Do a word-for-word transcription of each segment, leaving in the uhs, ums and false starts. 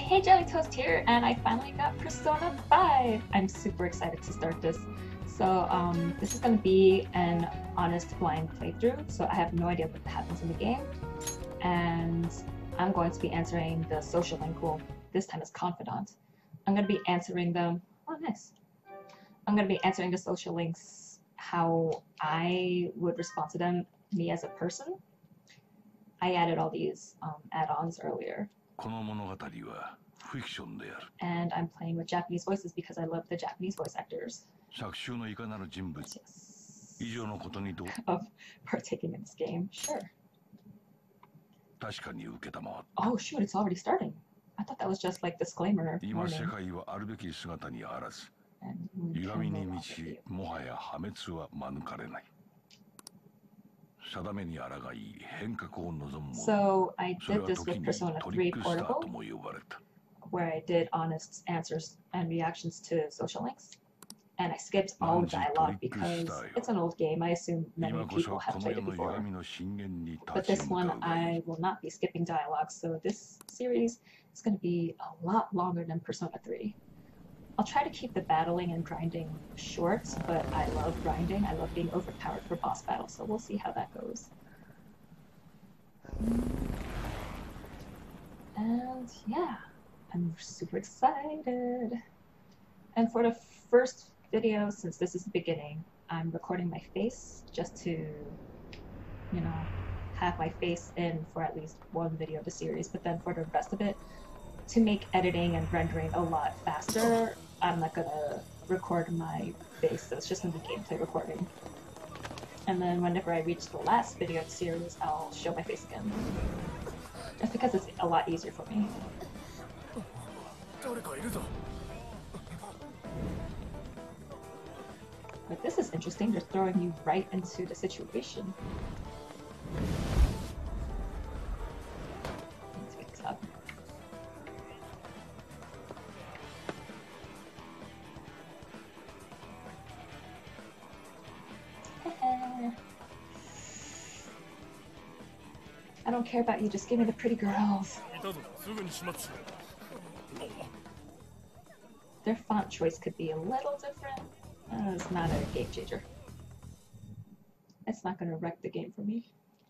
Hey, Jelly Toast here, and I finally got Persona five! I'm super excited to start this. So, um, this is going to be an honest blind playthrough, so I have no idea what happens in the game. And I'm going to be answering the social link, well, this time as confidant. I'm going to be answering them, oh nice. I'm going to be answering the social links how I would respond to them, me as a person. I added all these um, add-ons earlier. And I'm playing with Japanese voices because I love the Japanese voice actors. Yes. Of partaking in this game, sure. Oh shoot, it's already starting. I thought that was just like disclaimer warning. So I did this with Persona three Portable, where I did honest answers and reactions to social links. And I skipped all the dialogue because it's an old game. I assume many people have played it before. But this one, I will not be skipping dialogue, so this series is going to be a lot longer than Persona three. I'll try to keep the battling and grinding short, but I love grinding. I love being overpowered for boss battles, so we'll see how that goes. And yeah, I'm super excited. And for the first video, since this is the beginning, I'm recording my face just to, you know, have my face in for at least one video of the series, but then for the rest of it, to make editing and rendering a lot faster, I'm not gonna record my face, so it's just gonna be gameplay recording. And then whenever I reach the last video of the series, I'll show my face again. Just because it's a lot easier for me. But this is interesting, they're throwing you right into the situation. Let's get this up. I don't care about you, just give me the pretty girls. Their font choice could be a little different. Uh, it's not a game changer. It's not going to wreck the game for me.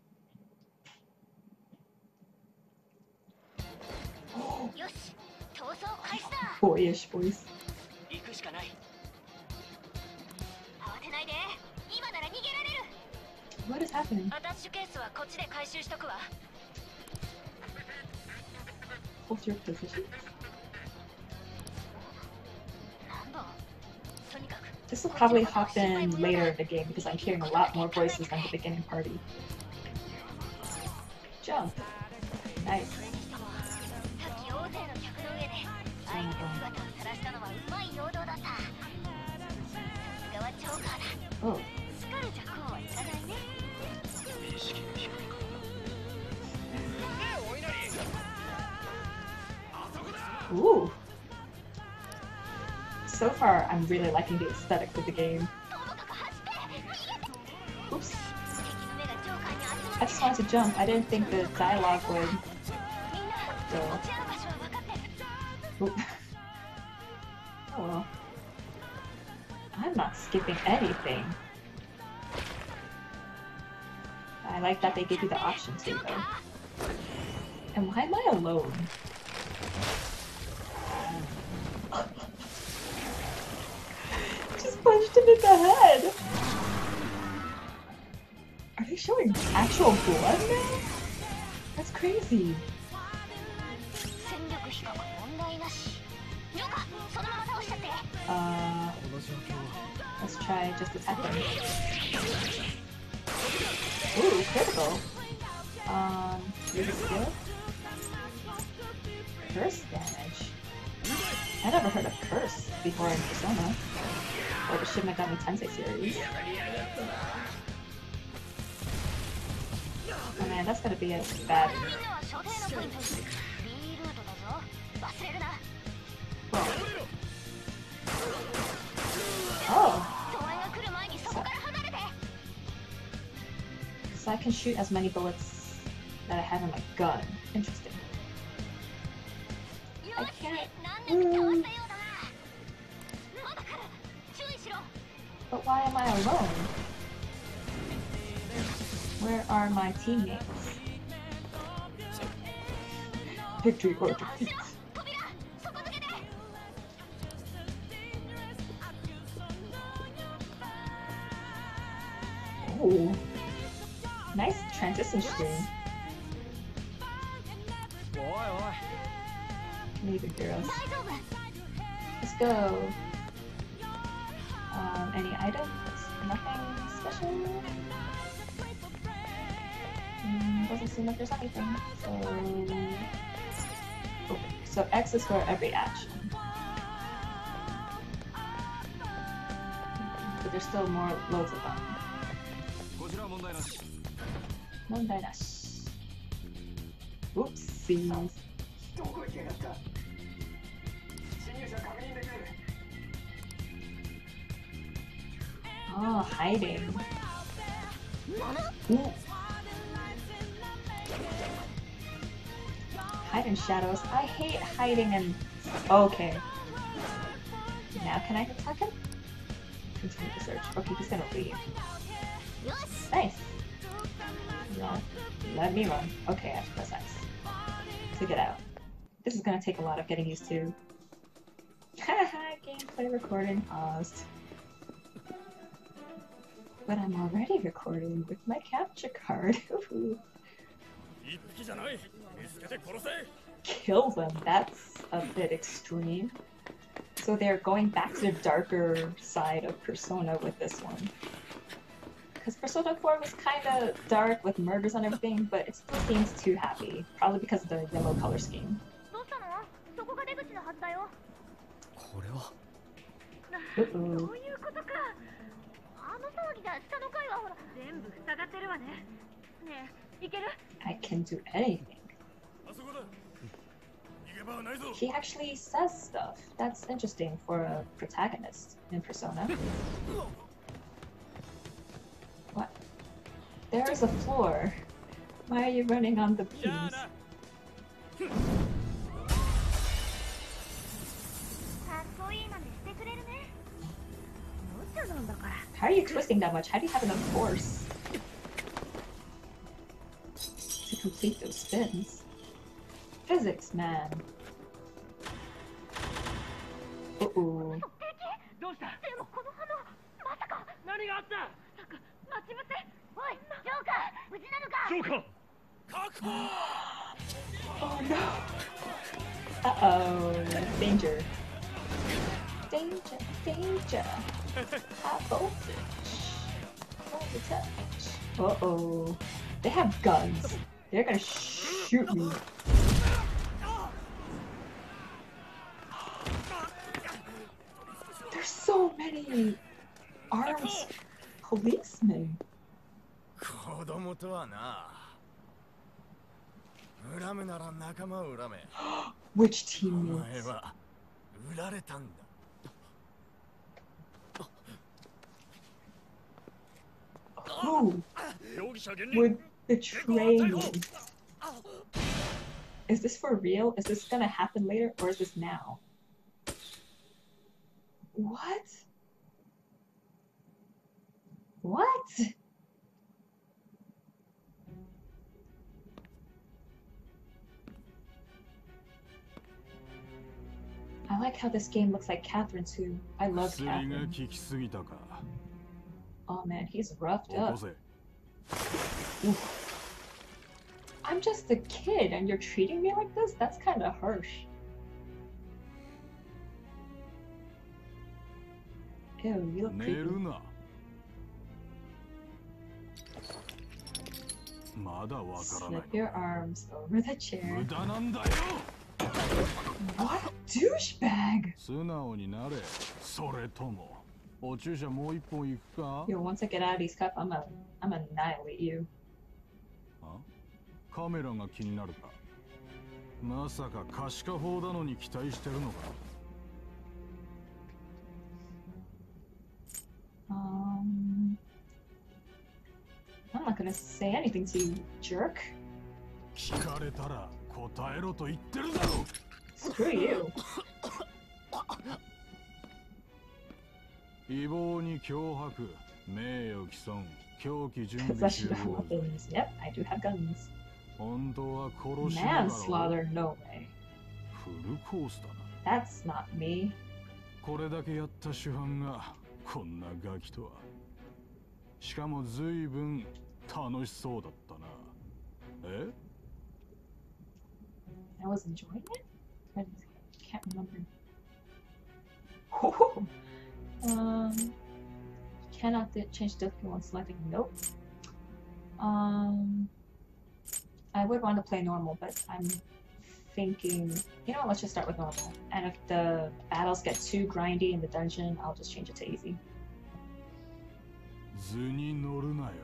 Oh. Boyish voice. What is happening? Hold your position. This will probably hop in later in the game because I'm hearing a lot more voices than the beginning party. Jump. Nice. Oh. Ooh. So far, I'm really liking the aesthetics of the game. Oops. I just wanted to jump. I didn't think the dialogue would go. Oop. Oh well. I'm not skipping anything. I like that they give you the option to, though. And why am I alone? Just punched him in the head! Are they showing actual blood now? That's crazy. Uh, let's try just attacking. Ooh, critical. Um, use a skill? Curse damage. I never heard of curse before in Persona, or the Shin Megami Tensei series. Oh man, that's gonna be a bad. Whoa. Oh! So I can shoot as many bullets that I have in my gun. Interesting. I can't. Mm. But why am I alone? Where are my teammates? Victory or defeat. Oh, nice transition stream. Leave it, girls. Let's go. Um, any items? Nothing special? Mm, doesn't seem like there's anything. So, okay. So X is for every action. But there's still more, loads of them. Mondai nashi. Oopsies. Oh, hiding. Ooh. Hide in shadows. I hate hiding and... Okay. Now can I attack him? Continue to search. Okay, he's gonna leave. Nice. Run. Let me run. Okay, I have to press X to get out. This is gonna take a lot of getting used to. Haha, gameplay recording paused. But I'm already recording with my capture card. Kill them, that's a bit extreme. So they're going back to the darker side of Persona with this one. Because Persona four was kind of dark with murders and everything, but it still seems too happy. Probably because of the yellow color scheme. Uh-oh. I can do anything. He actually says stuff. That's interesting for a protagonist in Persona. What? There is a floor. Why are you running on the beams? How are you twisting that much? How do you have enough force to complete those spins? Physics, man. Uh-oh. Oh no! Uh-oh, danger. Danger, danger. High voltage. Voltage touch. Uh-oh. They have guns. They're gonna shoot me. There's so many armed policemen. Which teammates? Who would betray me? Is this for real? Is this gonna happen later, or is this now? What? What? I like how this game looks like Catherine too. I love Catherine. Oh man, he's roughed up. Oof. I'm just a kid and you're treating me like this? That's kind of harsh. Ew, you look creepy. Slip your arms over the chair. What a douchebag! Yo, once I get out of these cups, I'm gonna I'm gonna annihilate you. Um, I'm not gonna say anything to you, jerk. Screw you. Possession of weapons. Yep, I do have guns. Manslaughter? No way. That's not me. これだけやった主犯がこんなガキとは。しかも随分楽しそうだったな。え I was enjoying it? I can't remember. Oh, um, cannot change difficulty when selecting. Nope. Um, I would want to play normal, but I'm thinking, you know, let's just start with normal. And if the battles get too grindy in the dungeon, I'll just change it to easy. 図に乗るなよ。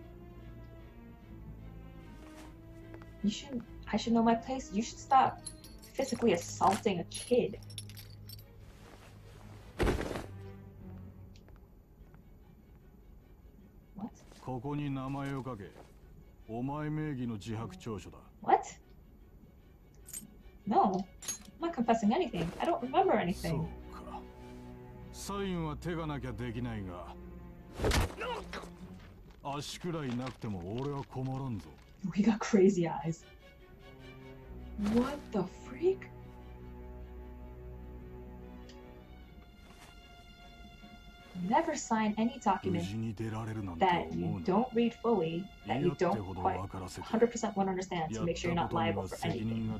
You should. I should know my place. You should stop physically assaulting a kid. What? ここに名前を書け。お前名義の自白調書だ。 What? No, I'm not confessing anything. I don't remember anything. そうか。サインは手がなきゃできないが、足くらいなくても俺は困らんぞ。 We got crazy eyes. What the freak? Never sign any document that you don't read fully, that you don't quite one hundred percent want to understand to make sure you're not liable for anything.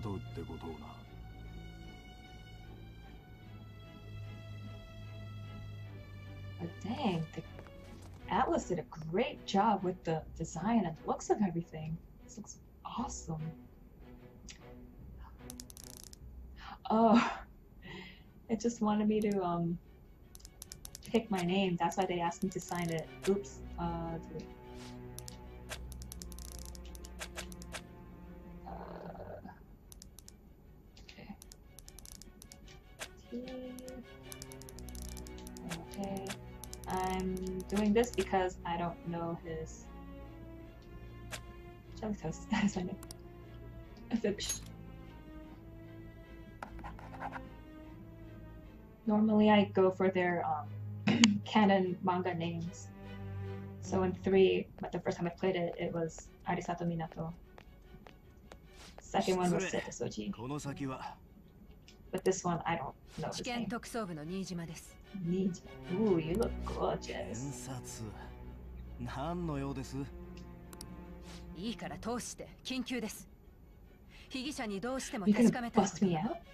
But dang, the Atlas did a great job with the design and looks of everything. This looks awesome. Oh, it just wanted me to um pick my name. That's why they asked me to sign it. Oops. Uh, delete. Uh, okay. T. Okay. I'm doing this because I don't know his. Jelly Toast. That is my name. Normally I go for their um, canon manga names. So in three, but the first time I played it, it was Arisato Minato. Second one was Seto Soji. But this one, I don't know his name. Nijima. Ooh, you look gorgeous. いいから通して緊急です。被疑者にどうしても You 確 gonna かめたい。 bust me out?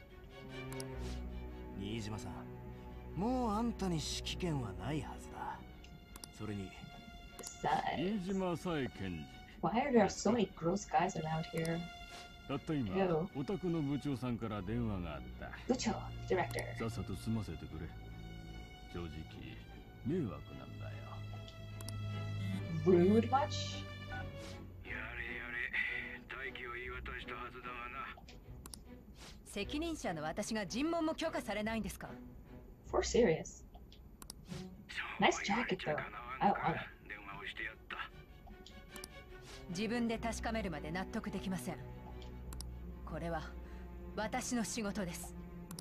新島さん、もうあんたに指揮権はないはずだ。それに、 Besides, 新島さえ検事。 why are there so many gross guys around here? たった今、お宅の部長さんから電話があった。 部長、director. さっさと済ませてくれ。正直、迷惑なんだよ。 Rude much? 責任者の私が尋問も許可されないんですか？ For serious. Nice jacket though. I want it. 自分で確かめるまで納得できません。これは私の仕事です。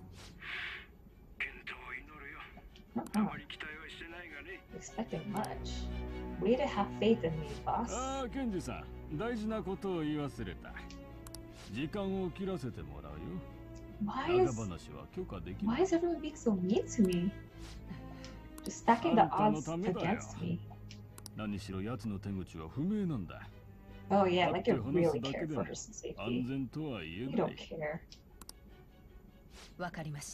Uh-huh. Expecting much. Way to have faith in me, boss. ああ、検事さん、大事なことを言い忘れた。時間を切らせてもらうよ。 Why is why is everyone being so mean to me? Just stacking the odds against me. 何しろ奴の手口は不明なんだ。 Oh yeah, like you really care for her safety. 安全とは言え You ない。 don't care. わかりました。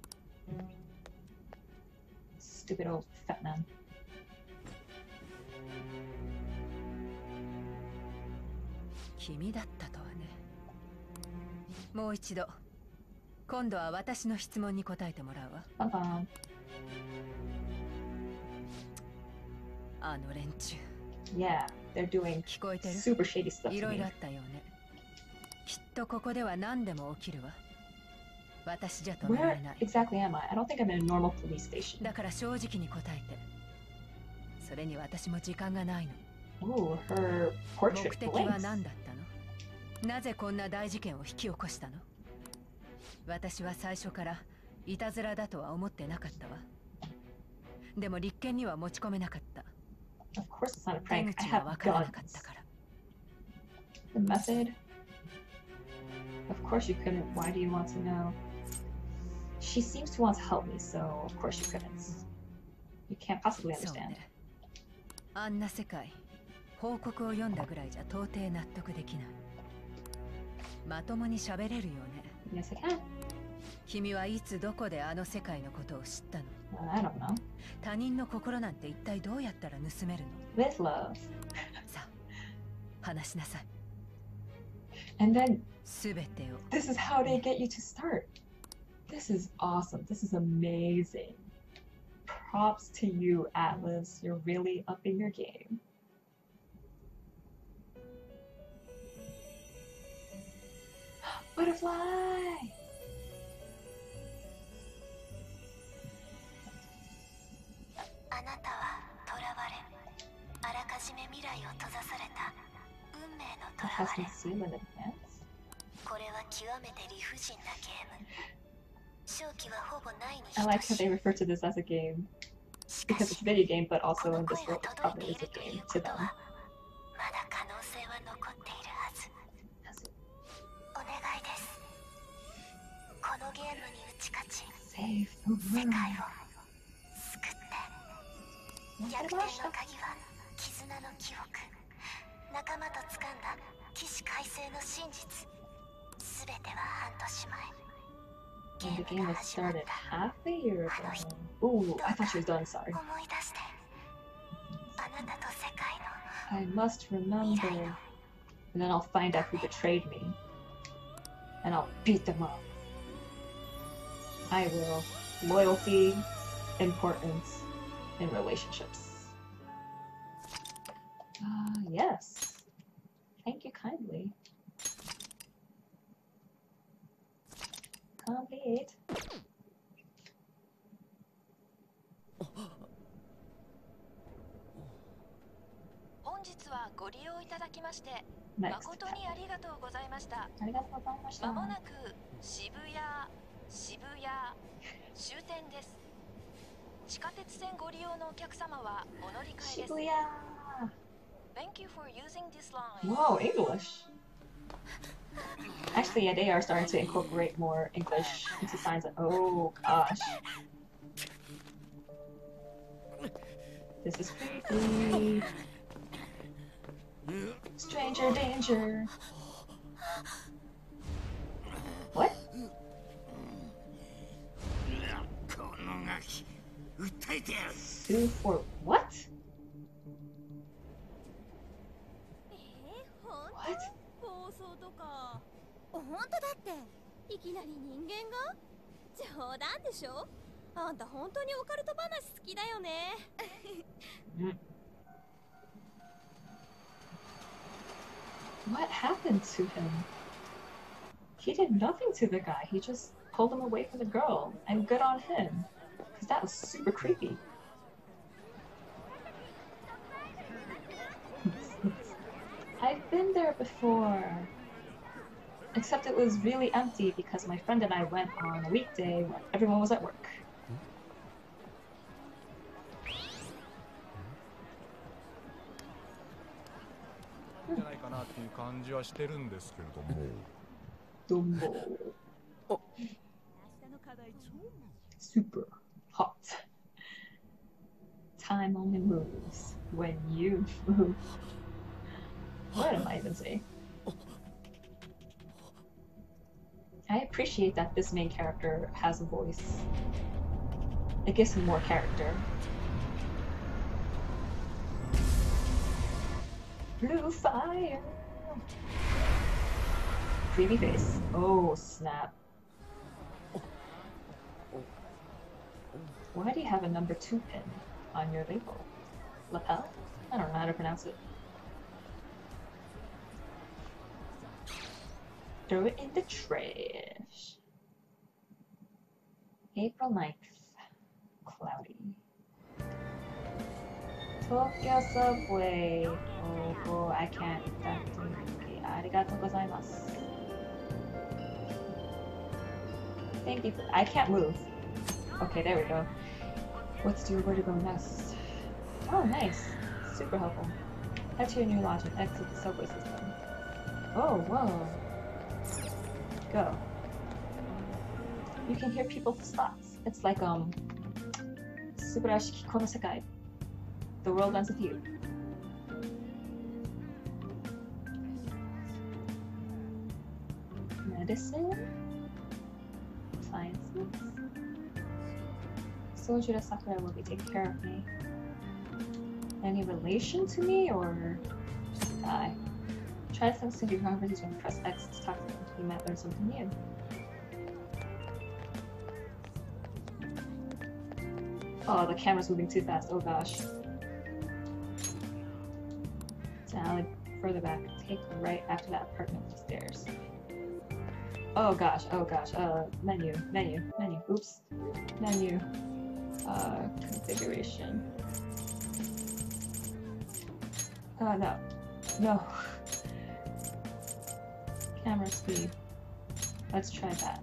Stupid old fat man. 君だったとはね。もう一度。今度は私の質問に答えてもらうわ。 Uh-uh. あの連中。 Yeah, they're doing 聞こえてる？ super shady stuff い to ろいろあ me. ったよね。きっとここでは何でも起きるわ。私じゃ止められ Where ない。 exactly am I? I don't think I'm in a normal police station. だから正直に答えて。それに私も時間がないの。 Ooh, her 目 portrait 的は blinks. 何だったの？なぜこんな大事件を引き起こしたの？ 私は最初からいたずらだとは思ってなかったわ。でも立件には持ち込めなかった。 Of course it's not a 手 prank. I 口が have わからなかったか guns. ら。 The method? Of course you couldn't. Why do you want to know? She seems to want to help me, so of course you couldn't. You can't possibly そう understand. ね。あんな世界、報告を読んだぐらいじゃ到底納得できない。まともに喋れるよね。 Yes, I can. 君はいつどこであの世界のことを知ったの？ I don't know. 他人の心なんて一体どうやったら盗めるの？ With love. さあ、話しなさい。 And then すべてを。 this is how they get you to start. This is awesome. This is amazing. Props to you, Atlas. You're really upping your game. Butterfly! あなたは囚われ、あらかじめ未来を閉ざされた運命の That 囚 has わ been れ。 sealed in advance. これは極めて理不尽なゲーム。勝機はほぼないに I like 等 how し they い。 refer to this as a game しか because it's し、 a video game, but こ also の in 声 this が world, it 届い probably てい is a るとい game うこ to と them. は、まだ可能性は残っているはず。お願いです。このゲームに打ち勝ち、 Save the 世 world. 界を救って。逆転の鍵は絆の記憶、仲間と掴んだ起死回生の真実。すべては半年前。 And the game was started half a year ago. Ooh, I thought she was done, sorry. 思い出して、あなたと世界の I must remember. And then I'll find out who betrayed me. And I'll beat them up. I will. Loyalty, importance, in relationships. Ah, uh, yes. Thank you kindly. Complete. 本日はご利用いただきまして Next. 誠にありがとうございました。 ありがとうございました。 まもなく渋谷渋谷終点です。地下鉄線ご利用のお客様はお乗り換えです。 渋谷。 Thank you for using this line. Whoa, English. Actually, yeah, they are starting to incorporate more English into signs. Of, oh gosh. This is creepy. Stranger danger. What? Sue for what? What? 暴走とか本当だっていきなり人間が冗談でしょ。あんた本当にオカルト話好きだよね。 Mm. What happened to him? He did nothing to the guy. He just pulled him away from the girl, and good on him, because that was super creepy. I've been there before. Except it was really empty because my friend and I went on a weekday when everyone was at work. じゃないかなっていう感じはしてるんですけれども。 どうも。Super hot. Time only moves when you move. What am I even saying? I appreciate that this main character has a voice. It gives him more character. Blue fire! Creepy face. Oh, snap. Why do you have a number two pin on your label? Lapel? I don't know how to pronounce it. Throw it in the trash. April ninth. Cloudy. Tokyo subway. Oh, oh, I can't eat that. Arigatou gozaimasu. Thank you for- I can't move. Okay, there we go. What's to do, where to go next? Oh, nice. Super helpful. Head to your new lodge and exit the subway system. Oh, whoa. Go. You can hear people's thoughts. It's like, um... Subarashiki kono sekai. The world ends with you. Medicine? Sciences? Sojira Sakura will be taking care of me. Any relation to me, or just die? Try to listen to your conversation and press X to talk to them. You might learn something new. Oh, the camera's moving too fast. Oh gosh. It's an alley further back. Take right after that apartment with the stairs. Oh gosh, oh gosh. Uh, menu, menu, menu. Oops. Menu. Uh, configuration. Oh no. No. Camera speed. Let's try that.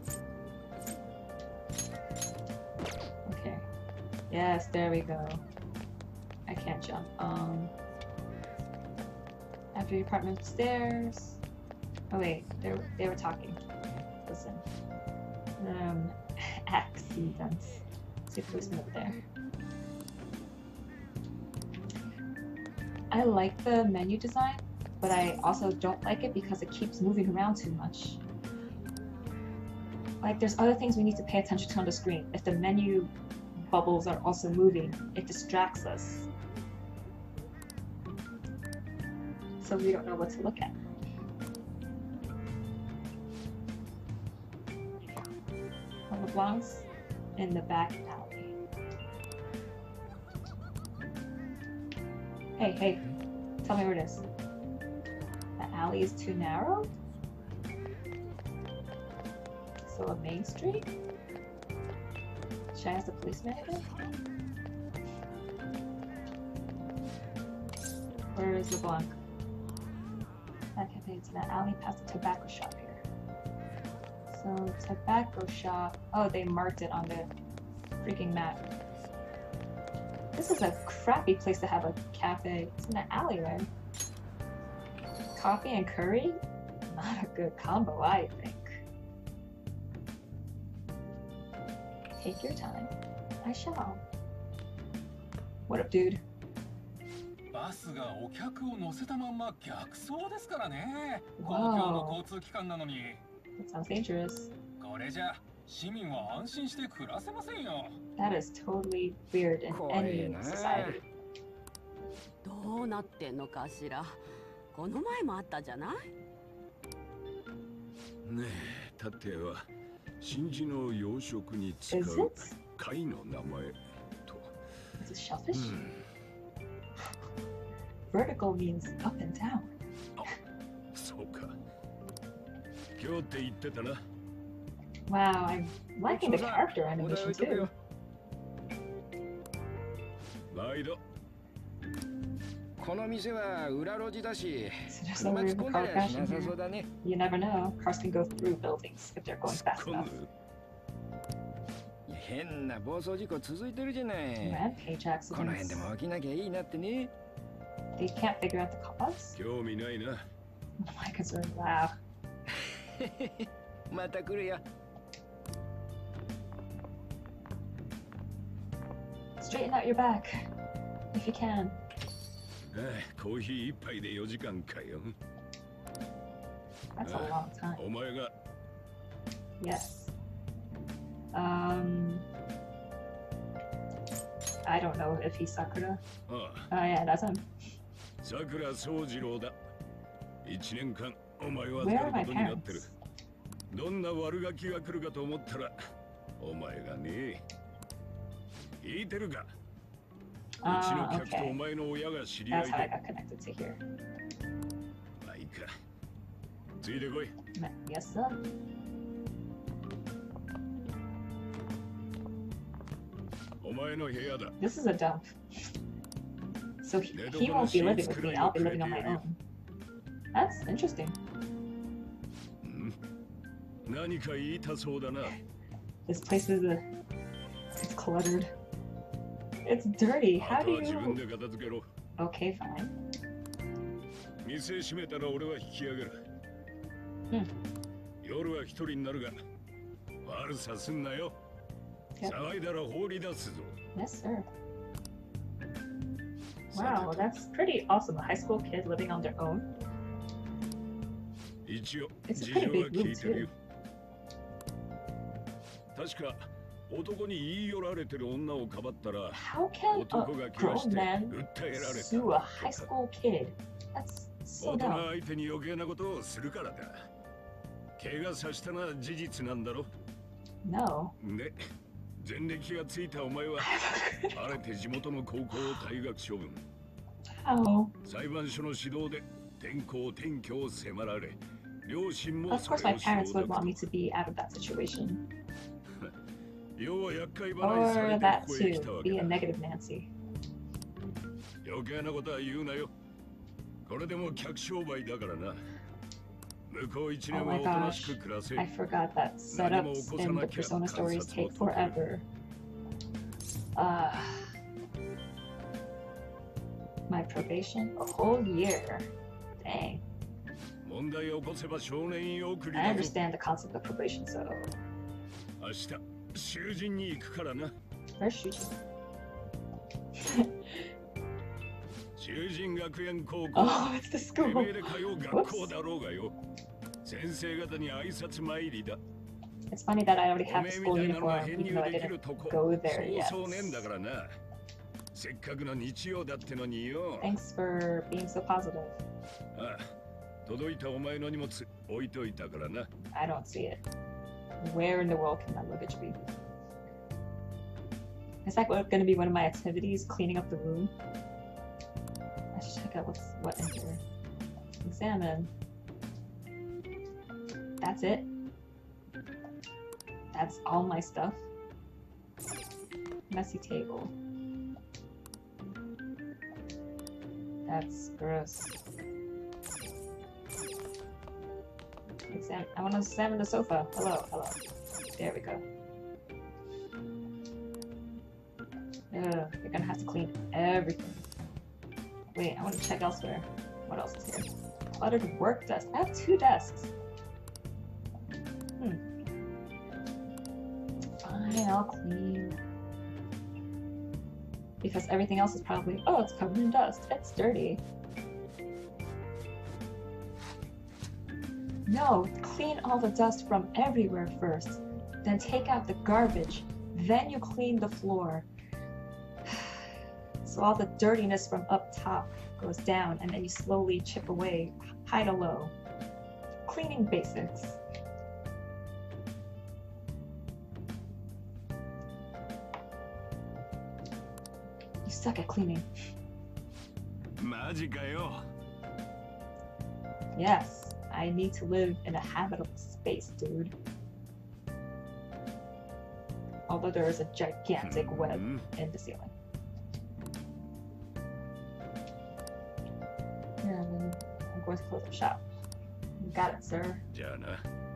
Okay. Yes, there we go. I can't jump. Um. After the apartment upstairs. Oh wait, they were, they were talking. Listen. Um, accidents. See if there's up there. I like the menu design, but I also don't like it because it keeps moving around too much. Like, there's other things we need to pay attention to on the screen. If the menu bubbles are also moving, it distracts us. So we don't know what to look at. On the blocks in the back alley. Hey, hey, tell me where it is. The alley is too narrow? So a main street? Should I ask the policeman again? Where is LeBlanc? That cafe is in that alley past the tobacco shop here. So, tobacco shop. Oh, they marked it on the freaking map. This is a crappy place to have a cafe. It's in an alleyway. Coffee and curry? Not a good combo, I think. Take your time. I shall. What up, dude? バスがお客を乗せたまんま逆走ですからね。公共の交通機関なのに。 That sounds dangerous. これじゃ市民は安心して暮らせませんよ。 That is totally weird in any society. どうなってんのかしら。この前もあったじゃない。 ねえ、タテは真珠の養殖に使う貝の名前と。 Is it shellfish? Vertical means up and down. そうか。今日って言ってたな。 Wow, I'm liking the character animation too. 毎度。 この店は裏路地だし、 So there's no room for car crashing here. You never know. Cars can go through buildings if they're going fast enough. 変な暴走事故続いてるじゃない。 Rampage accidents. この辺でも起きなきゃいいなってね。 They can't figure out the cause? 興味ないな。 My concern. Wow. また来るよ。 Straighten out your back, if you can. コーヒー一杯でよじかんかよ。 That's a long time. お前が。 Yes. Um. I don't know if he's Sakura. Oh yeah, that's him. Sakura Sojiroだ。一年間お前は預かることになってる。どんな悪ガキが来るかと思ったら、お前がね。聞いてるか。うちの客とお前の親が知り合いで。 That's how I got connected to here. まあいいか。ついてこい。 Yes, sir. お前の部屋だ。 This is a dump. So he, he won't be living with me. I'll be living on my own. That's interesting. 何か言いたそうだな。 This place is a, it's cluttered. It's dirty. How あ do とは自分 you? で片付けろ。 Okay, fine. 店閉めたら俺は引き上げる。 Hmm. 夜は一人になるが、悪さすんなよ。 Yep. 騒いだら放り出すぞ。 Yes, sir. Wow, that's pretty awesome. A high school kid living on their own. 一応、 It's 事 a 情 pretty は big 聞 room いてる too. よ。確か、男に言い寄られてる女をかばったら、 How can 男が a 気がし grown て man 訴えられた。 sue a high school kid? That's so 大人 dumb. 相手に余計なことをするからだ。怪我させたのは事実なんだろ。 No. で、前歴がついたお前は、あえて地元の高校を退学処分。 How? 裁判所の指導で転校転居を迫られ、両親も Of そ course, れ my を parents 承 would 諾 want me to be out of that situation. 要は厄介払いさ Or れて that ここへ来た too. わ Be け a だ。 negative Nancy. 余計なことは言うなよ。これでも客商売だからな。向こう一 Oh 年は my おとなし gosh. く暮らせ。 I forgot that setups in the Persona stories take forever. Uh, my probation? A whole year. Dang. 問題を起こせば少年院送り I だぞ。 understand the concept of probation, so 明日、囚人に行くからな。 where's Shuji? 囚人学園高校。 Oh, it's the て school. めえで通う学校だろうがよ。先生方に挨拶参りだ。 It's funny that I already お have め the えみ school たいなのが uniform, 編 even 入 though I できる didn't とこ。 go there そうそうねえん yet. だからな。せっかくの日曜だってのによ。 Thanks for being so positive. ああ、届いたお前の荷物置いといたからな。 I don't see it. Where in the world can that luggage be? Is that going to be one of my activities? Cleaning up the room? I should check out what's what in here. Examine. That's it. That's all my stuff. Messy table. That's gross. Exam I want to examine the sofa. Hello, hello. There we go. Ugh, you're gonna have to clean everything. Wait, I want to check elsewhere. What else is here? Cluttered work desk. I have two desks. Hmm. Fine, I'll clean. Because everything else is probably, oh, it's covered in dust. It's dirty. No, clean all the dust from everywhere first. Then take out the garbage. Then you clean the floor. So all the dirtiness from up top goes down, and then you slowly chip away, high to low. Cleaning basics. You suck at cleaning. マジかよ。 Yes, I need to live in a habitable space, dude. Although there is a gigantic web in the ceiling. Here, I'm, I'm going to close the shop. You got it, sir. じゃあな。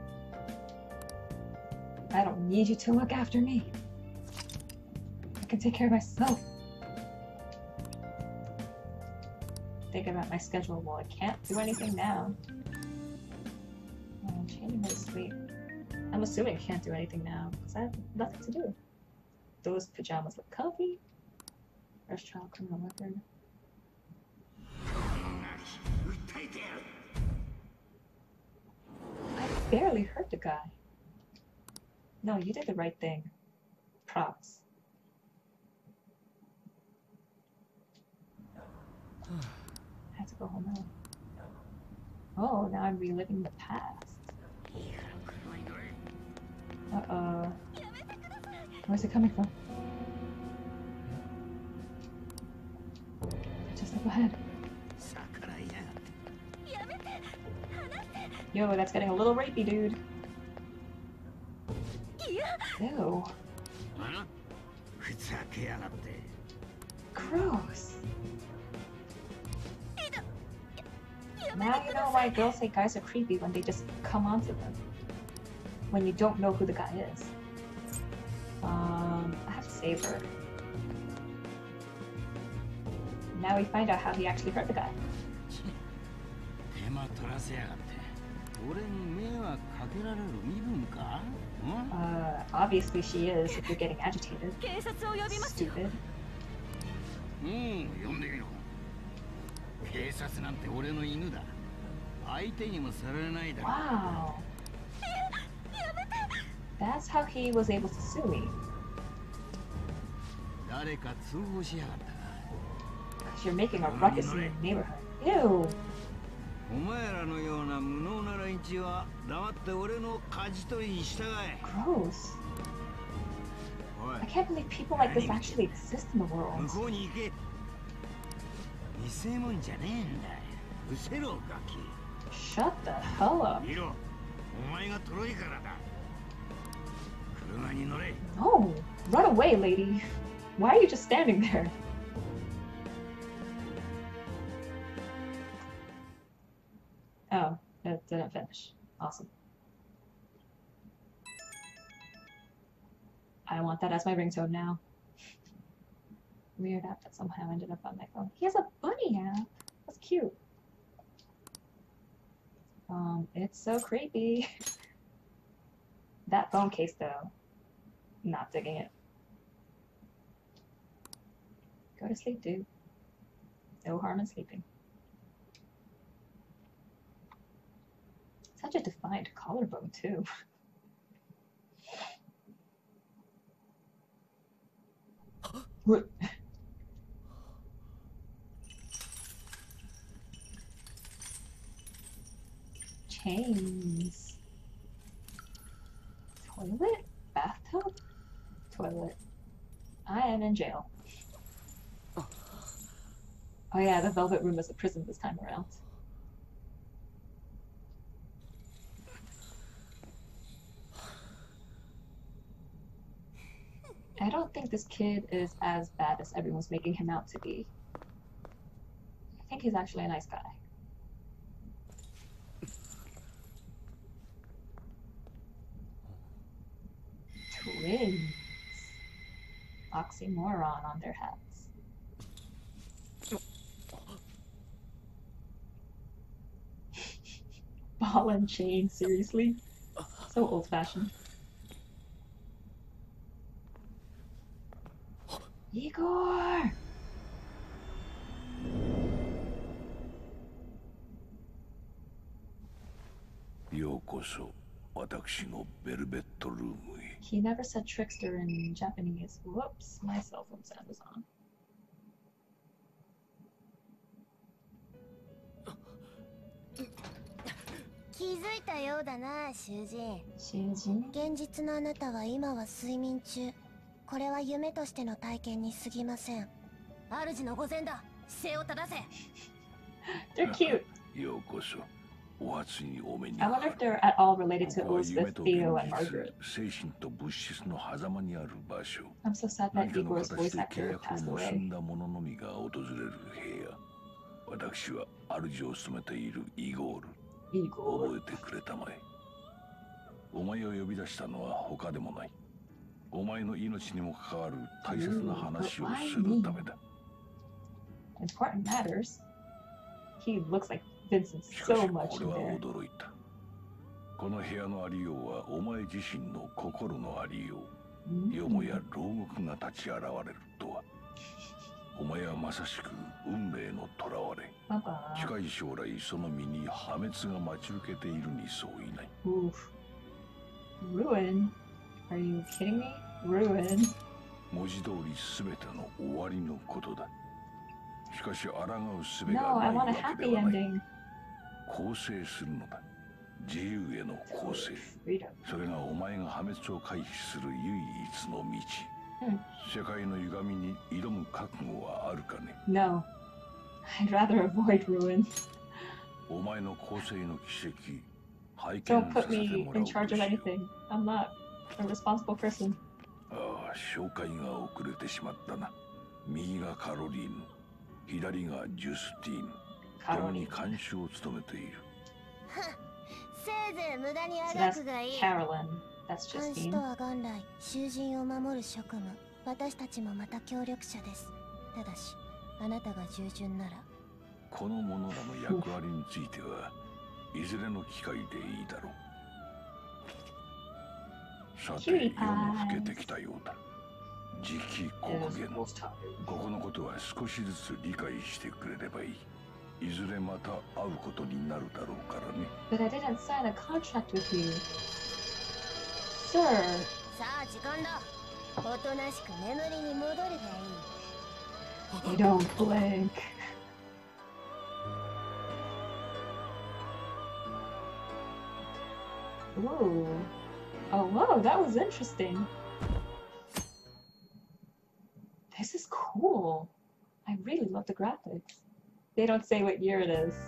I don't need you to look after me. I can take care of myself. Think about my schedule. Well, I can't do anything now. Oh, I'm changing my sleep. I'm assuming I can't do anything now because I have nothing to do. Those pajamas look comfy. First trial criminal record. I barely hurt the guy. No, you did the right thing. Props. I have to go home now. Oh, now I'm reliving the past. Uh-oh. Where's it coming from? Just up ahead. Yo, that's getting a little rapey, dude. Ew. Gross. Now you know why girls say guys are creepy when they just come onto them. when you don't know who the guy is. Um, I have to save her. Now we find out how he actually hurt the guy. Uh, obviously she is if you're getting agitated. Stupid. Wow. That's how he was able to sue me. Because you're making a ruckus in the neighborhood. Ew. Gross. I can't believe people like this actually exist in the world. Shut the hell up. No, run away, lady. Why are you just standing there? Oh, it didn't finish. Awesome. I want that as my ringtone now. Weird app that somehow ended up on my phone. He has a bunny app. That's cute. Um, it's so creepy. That phone case, though. Not digging it. Go to sleep, dude. No harm in sleeping. Such a defined collarbone, too. What? Chains. Toilet? Bathtub? Toilet. I am in jail. Oh yeah, the Velvet Room is a prison this time around. I don't think this kid is as bad as everyone's making him out to be. I think he's actually a nice guy. Twins. Oxymoron on their hats. Ball and chain, seriously? So old-fashioned. Igor! He never said trickster in Japanese. Whoops, my cell phone sound is on.囚人? 現実のあなたは今は睡眠中。これは夢としての体験に過ぎません。主の御前だ。姿勢を正せ。 They're cute. I wonder if they're at all related to Elizabeth, Theo, and Margaret. I'm so sad that Igor's voice actor passed away. 私は主を務めているイゴール。 イゴール。 覚えてくれたまえ。お前を呼び出したのは他でもない。お前の命にも関わる大切な話をするためだ。 Important matters. He looks like Vincent so much in there. 俺は驚いた。この部屋のありようはお前自身の心のありよう。よもや牢獄が立ち現れるとは。お前はまさしく運命の囚われ。近い将来その身に破滅が待ち受けているに相違ない。 Oof. Ruin? Are you kidding me? Ruin. 文字通り全ての終わりのことだ。しかし抗う術が No, な I いわ want a け happy ではない。 ending. 更生するのだ。自由への更生。それがお前が破滅を回避する唯一の道。世界の歪みに挑む覚悟はあるかね。 No. I'd rather avoid ruin. お前の更生の奇跡、拝 Don't 見 put させて me もらお in うと charge し of よう。 anything. I'm not a responsible person. ああ、紹介が遅れてしまったな。右がカロリーヌ、左がジュスティーヌ。共に監視を務めている。 せいぜい無駄にあ So が that's くがいい。 Carolyn. That's 監視 Justine. とは元来囚人を守る職務。私たちもまた協力者です。ただしあなたが従順なら。 この者らの役割についてはいずれの機会でいいだろう。さて、夜も更けてきたようだ。次期国限、ここのことは少しずつ理解してくれればいい。いずれまた会うことになるだろうからね。 But I didn't sign a contract with you. Sir. さあ時間だ。おとなしく眠りに戻るがいい。 They don't blink. Ooh. Oh, whoa, that was interesting. This is cool. I really love the graphics. They don't say what year it is.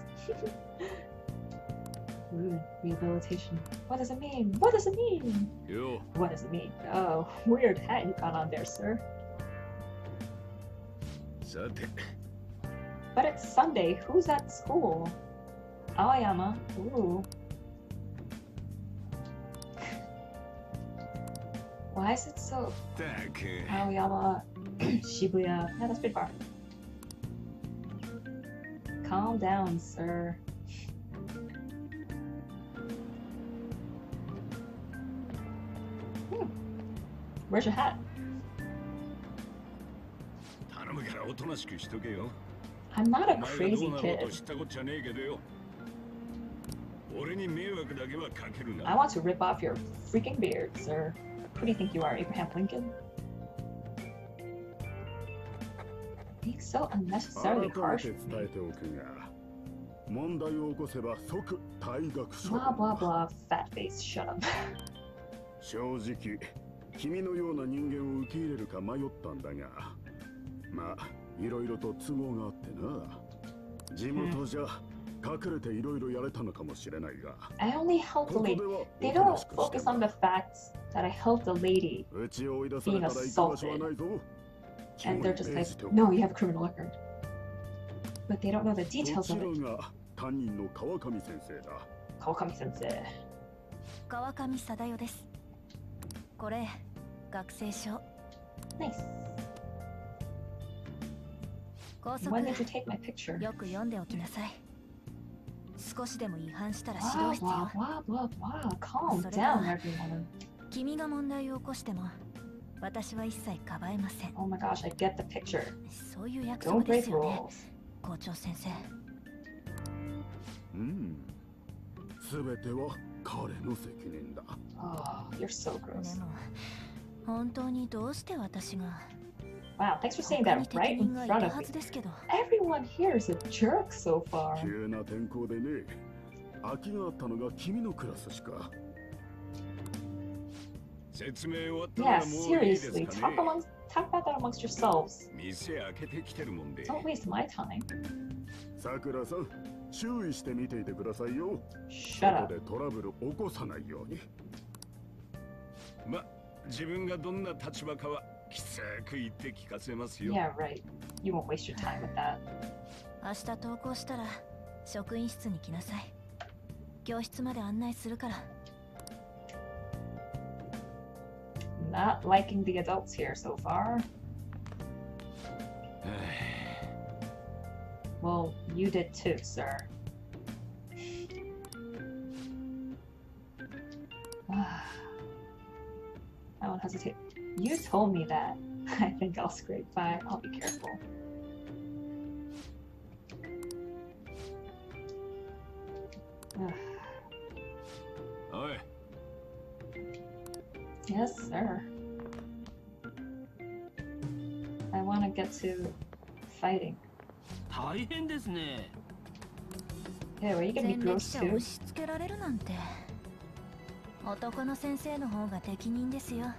Ooh, rehabilitation. What does it mean? What does it mean? Yo. What does it mean? Oh, weird hat you got on there, sir. But it's Sunday. Who's at school? Aoyama. Ooh. Why is it so... Aoyama, Shibuya. Yeah, that's pretty far. Calm down, sir. Hmm. Where's your hat? I'm not a crazy kid. I want to rip off your freaking beard, sir. Who do you think you are, Abraham Lincoln? Being so unnecessarily harsh with me. Blah blah blah, fat face, shut up. 正直、君のような人間を受け入れるか迷ったんだが、まあ、いろいろと都合があってな。地元じゃ隠れていろいろやれたのかもしれないが。 I only helped a lady. They don't focus on the fact that I helped a lady being assaulted. And they're just like, no, you have a criminal record. But they don't know the details of it. 担任の川上先生だ。 川上先生。 川上貞代です。これ、学生証。 Nice. 高速。 When did you take my picture? よく読んでおきなさい。少しでも違反したら指導室よ。 Wow, wow, wow, wow. Calm down, everyone. 君が問題を起こしても、私は一切かばえません。 Oh my gosh, I get the picture. そういう約束 Don't です break よね、 rules. 校長先生。 うん。すべては彼の責任だ。 Oh, you're so gross. でも、本当にどうして私が。 Wow, thanks for saying that right in front of me. Everyone here is a jerk so far. 急な天候でね、空きがあったのが君のクラスしか。 Yeah, seriously, talk amongst, talk about that amongst yourselves. Don't waste my time. さくらさん、注意して見ていてくださいよ。 Shut up. 外でトラブル起こさないように。 ま、自分がどんな立場かはきつく言って聞かせますよ。 Yeah, right. You won't waste your time with that. 明日登校したら職員室に来なさい。教室まで案内するから。 Not liking the adults here so far. Well, you did too, sir. I won't hesitate. You told me that. I think I'll scrape by. I'll be careful. Oi. Yes, sir. I want to get to fighting. 大変ですね。 Yeah, are you gonna be 前歴 gross 者を too? 押し付けられるなんて。男の先生の方が適任ですよ。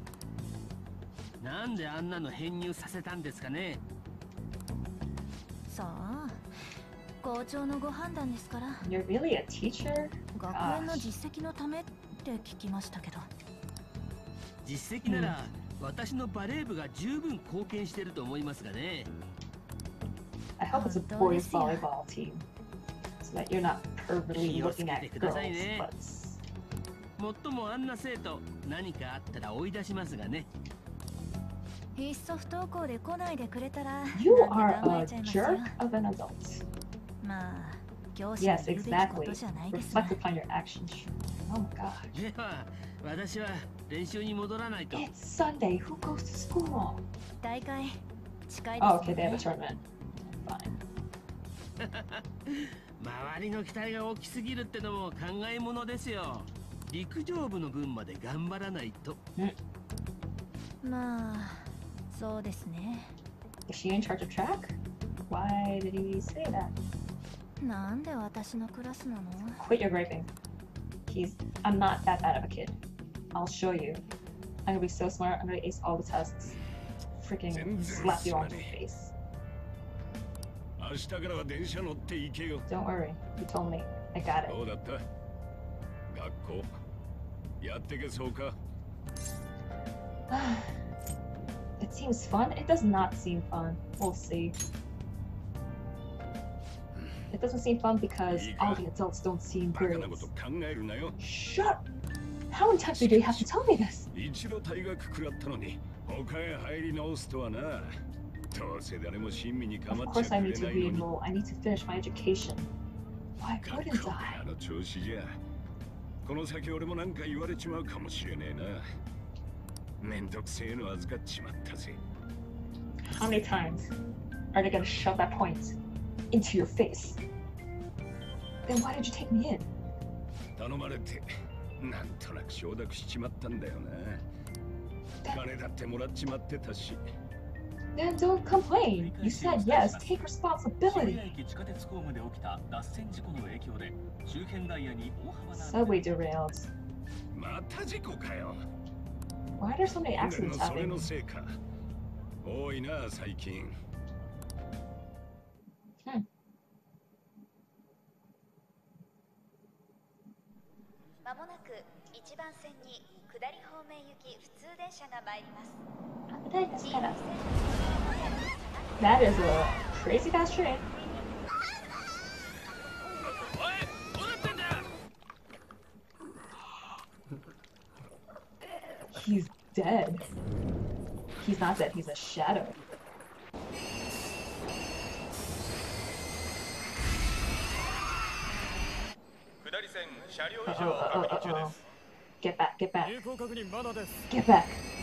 なんであんなの編入させたんですかね。 さあ、校長のご判断ですから。 You're really a teacher? 学園の実績のためって聞きましたけど。 実績なら、私のバレー部が十分貢献してると思いますがね。 I hope it's a boys volleyball team, so that you're not pervertly looking at girls, but もっともあんな生徒、何かあったら追い出しますがね。 いっそ不登校で来ないでくれたら。 You are a jerk of an adult. まあ、教師が言うべきことじゃないですね。 Reflect upon your actions. Oh my god. では、私は練習に戻らないと。 It's Sunday. Who goes to school? 大会近いですね。 Oh, okay, they have a tournament. Fine. 周りの期待が大きすぎるってのも考えものですよ。陸上部の分まで頑張らないと。 まあ、そうですね。 Is she in charge of track? Why did he say that? なんで私のクラスなの? Quit your griping. He's. I'm not that bad of a kid. I'll show you. I'm gonna be so smart. I'm gonna ace all the tests. Freaking slap you on your face. Don't worry. You told me. I got it. It seems fun. It does not seem fun. We'll see. It doesn't seem fun because all the adults don't seem very. Shut! How many times do you have to tell me this? Of course I need to re-enroll. I need to finish my education. Why wouldn't I? How many times are they gonna shove that point into your face? Then why did you take me in? Then don't complain. You said yes, take responsibility. Subway derailed. Why are there so many accidents happening? Hmm. まもなく一番線に下り方面行き普通電車が参ります。 That is a crazy fast train. He's dead. He's not dead, he's a shadow. Uh-oh, uh-oh, uh-oh. Get back, get back. Get back.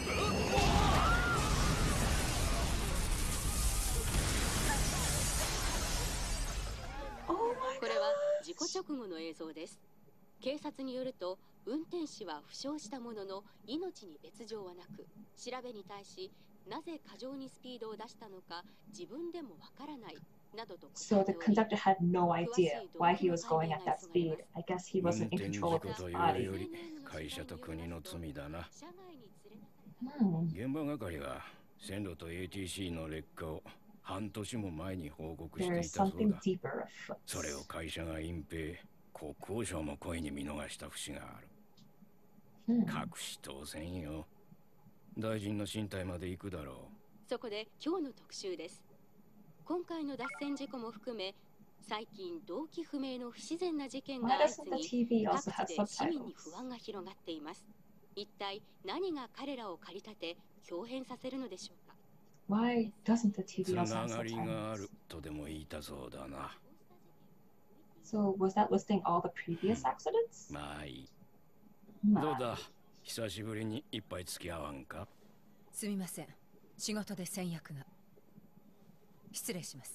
Oh my これは事故直後の映像です。警察によると運転手は負傷したものの命に別状はなく、調べに対しなぜ過剰にスピードを出したのか自分でもわからないなどと答 So えて the おり、 conductor had no idea why he was going at that speed. I guess he wasn't in control of his body. 会社と国の罪だな。 Hmm. 現場係が線路と エーティーシー の劣化を半年も前に報告してい There た is そう something だ。 deeper afoot. それを会社が隠蔽、国交省も故意に見逃した節がある。 Hmm. 隠し当然よ。大臣の身体まで行くだろう。 そこで今日の特集です。今回の脱線事故も含め、最近動機不明の不自然な事件が Why 相 doesn't the 次 T ぎ、 V 各 also have 地で市民に subtitles? 不安が広がっています。一体何が彼らを駆り立て、豹変させるのでしょうか。 Why doesn't the T つ V な also have がりがあ subtitles? るとでも言いたそうだな。 So was that listing all the previous accidents? まあいい。 まあどうだ、久しぶりに一杯付き合わんか。 すみません、仕事で先約が。失礼します。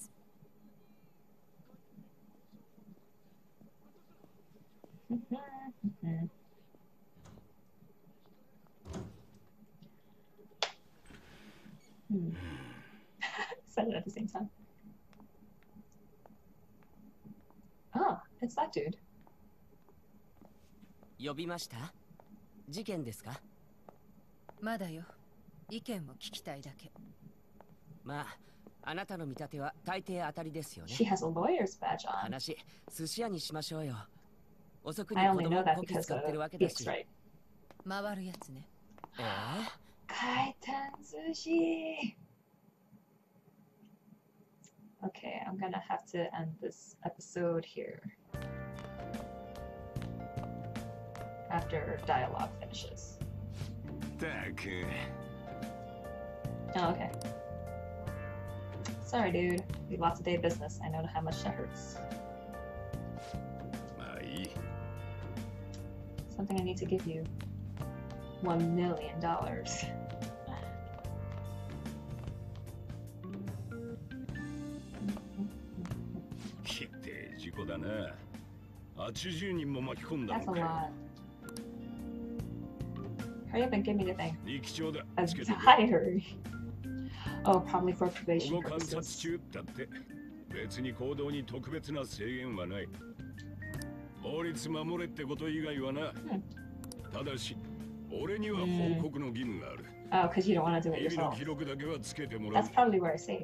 Hmm. Said it at the same time. Ah, it's that dude. 呼びました？事件ですか？ まだよ。意見を聞きたいだけ。 まあ、あなたの見立ては大抵当たりですよね。 She has a lawyer's badge on. 話、寿司屋にしましょうよ。遅くに I 子 only 供 know を that こき because 使ってるわ of けだし。 Beef's right. 回るやつね。 ええ？ Kaiten sushi. Okay, I'm gonna have to end this episode here. after dialogue finishes. Tak. Oh, okay. Sorry, dude. We lost a day of business. I know how much that hurts. Something I need to give you. One million dollars. 決定事故だな。はちじゅうにんも巻き込んだ That's の a か。 lot. Hurry up and give me the thing. 力長だ。 A つけてくれ。 diary. Oh, probably for 保 probation 護観察 purposes. 中だって。別に行動に特別な制限はない。法律守れってこと以外はな。ただし、俺には報告の義務がある。 Oh, because you don't want to do it 日々の yourself. 記録だけはつけてもらう。 That's probably where I saved.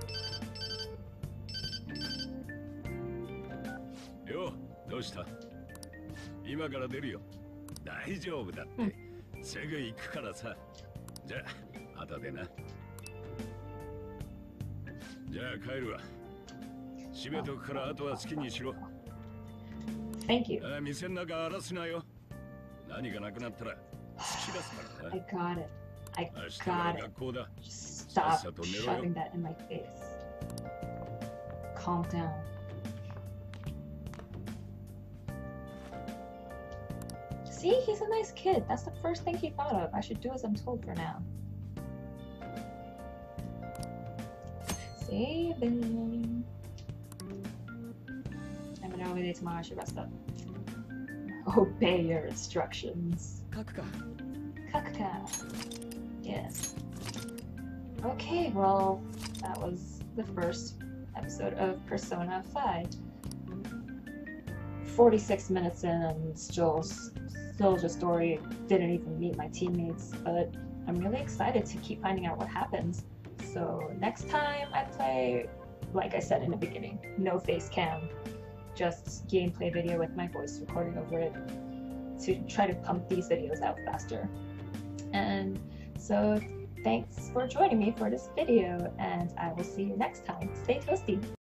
よ、どうした？今から出るよ。大丈夫だって。すぐ行くからさ。じゃあ、後でな。じゃあ帰るわ。閉めとくからあとは好きにしろ。 Thank you. あ、店の中荒らすなよ。何がなくなったら突き出すからな。 I got it. I 明日は got it. 学校だ。 Stop さっさと寝ろよ。 shoving that in my face. Calm down. See, he's a nice kid. That's the first thing he thought of. I should do as I'm told for now. Saving. I have an early day tomorrow. I should rest up. Obey your instructions. Kakuka. Kakuka. Yes. Okay, well, that was the first episode of Persona five. forty-six minutes in and still, still the story didn't even meet my teammates, but I'm really excited to keep finding out what happens. So next time I play, like I said in the beginning, no face cam, just gameplay video with my voice recording over it to try to pump these videos out faster. And so thanks for joining me for this video, and I will see you next time. Stay toasty!